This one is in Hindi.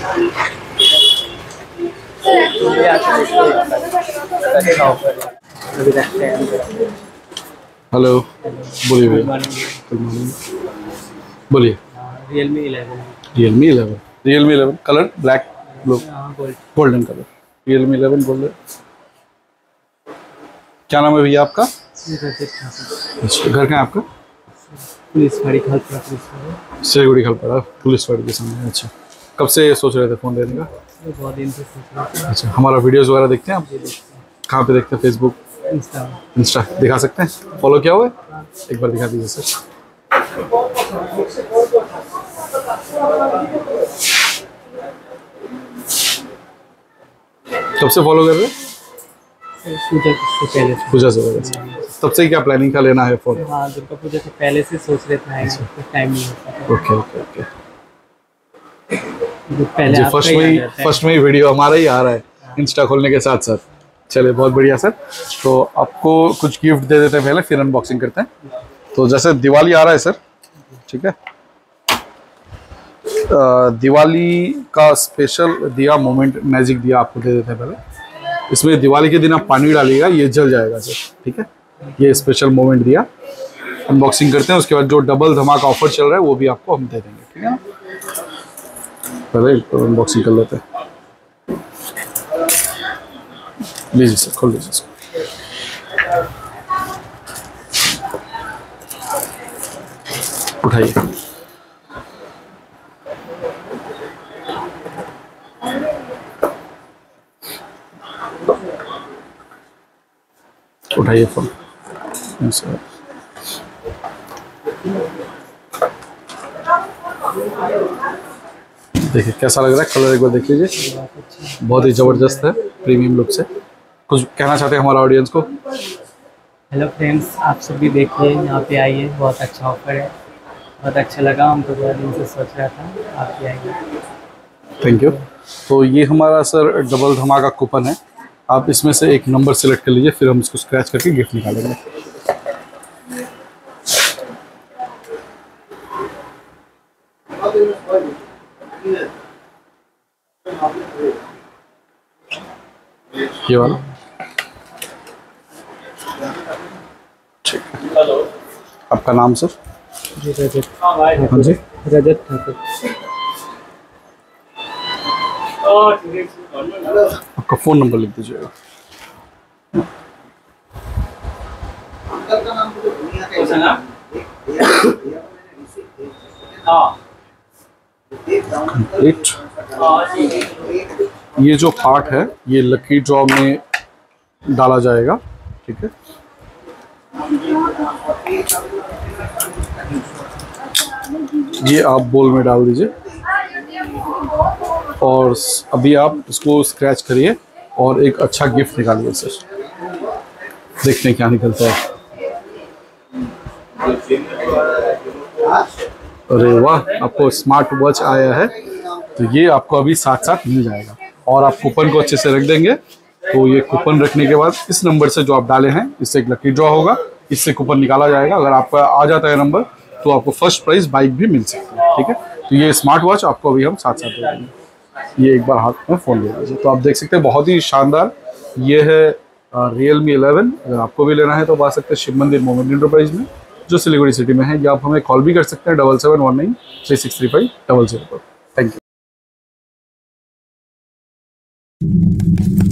हेलो, बोलिए भैया। Good morning. बोलिए। Realme 11 colour black blue golden colour. Realme 11 golden. क्या नाम है भैया आपका? अच्छा, घर कहाँ है आपका? सिलीगुड़ी खलपड़ा पुलिस फाड़ी के सामने। अच्छा, कब से सोच रहे थे फ़ोन लेने का? बहुत दिन से सोच रहा था। अच्छा, हमारा वीडियोज़ वगैरह देखते हैं आप? कहाँ पे देखते हैं? फेसबुक, इंस्टा दिखा सकते हैं? फॉलो किया हुआ है? एक बार दिखा दीजिए सर। कब से फॉलो कर रहे हैं? पूजा से पहले। तब से ही क्या प्लानिंग का लेना है फ़ोन? हाँ, दुर्गा पूजा से पहले से सोच रहे थे, तो टाइम नहीं होता। Okay okay okay. पहले फर्स्ट में ही वीडियो हमारा ही आ रहा है इंस्टा खोलने के साथ साथ। चलिए, बहुत बढ़िया सर। तो आपको कुछ गिफ्ट दे देते हैं पहले, फिर अनबॉक्सिंग करते हैं। तो जैसे दिवाली आ रहा है सर, ठीक है, दिवाली का स्पेशल दिया मोमेंट मैजिक दिया आपको दे देते हैं पहले। इसमें दिवाली के दिन आप पानी डालिएगा, ये जल जाएगा सर, ठीक है। ये स्पेशल मोमेंट दिया अनबॉक्सिंग करते हैं, उसके बाद जो डबल धमाका ऑफर चल रहा है वो भी आपको हम दे देंगे, ठीक है ना। पहले अनबॉक्सिंग कर लेते हैं। लीजिए सर, खोल लीजिए सर। उठाइए। उठाइए फोन। देखिए कैसा लग रहा है, कलर एक बार देख लीजिए, बहुत ही ज़बरदस्त है, प्रीमियम लुक से। कुछ कहना चाहते हैं हमारा ऑडियंस को? हेलो फ्रेंड्स, आप सब भी देखिए, यहाँ पे आइए, बहुत अच्छा ऑफर है, बहुत अच्छा लगा, हम तो बहुत दिन से सोच रहा था, आप भी आइए। Thank you. तो ये हमारा सर डबल धमाका कूपन है, आप इसमें से एक नंबर सेलेक्ट कर लीजिए, फिर हम इसको स्क्रैच करके गिफ्ट निकालेंगे। ये वाला ठीक है। आपका नाम सर? जी रजत। हाँ जी, रजत ठाकुर। आपका फ़ोन नंबर लिख दीजिएगा। कंप्लीट। ये जो पार्ट है ये लकी ड्रॉ में डाला जाएगा, ठीक है। ये आप बोल में डाल दीजिए और अभी आप इसको स्क्रैच करिए और एक अच्छा गिफ्ट निकालिए सर। देखते हैं क्या निकलता है। अरे वाह, आपको स्मार्ट वॉच आया है, तो ये आपको अभी साथ साथ मिल जाएगा। और आप कूपन को अच्छे से रख देंगे, तो ये कूपन रखने के बाद इस नंबर से जो आप डाले हैं इससे एक लकी ड्रॉ होगा, इससे कूपन निकाला जाएगा। अगर आपका आ जाता है नंबर तो आपको फर्स्ट प्राइज बाइक भी मिल सकती है, ठीक है। तो ये स्मार्ट वॉच आपको अभी हम साथ साथ दे देंगे। ये एक बार हाथ में फ़ोन ले लीजिए। तो आप देख सकते हैं बहुत ही शानदार ये है रियलमी 11। अगर आपको भी लेना है तो आ सकते हैं शिव मंदिर मोमेंट एंटरप्राइज में, जो सिलीगुड़ी सिटी में है, या आप हमें कॉल भी कर सकते हैं 7719363500 पर। Thank you.